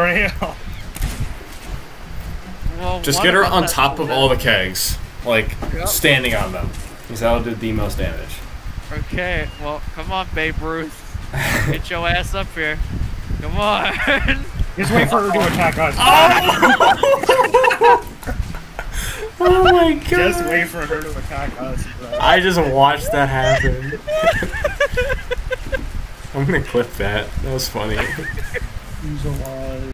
real. Well, Just get her on top of all the kegs, like standing on them. Because that'll do the most damage. Okay, well, come on, Babe Ruth. Get your ass up here. Come on. Just wait for her to attack us. Oh my god. Just wait for her to attack us, bro. I just watched that happen. I'm gonna clip that. That was funny. He's alive.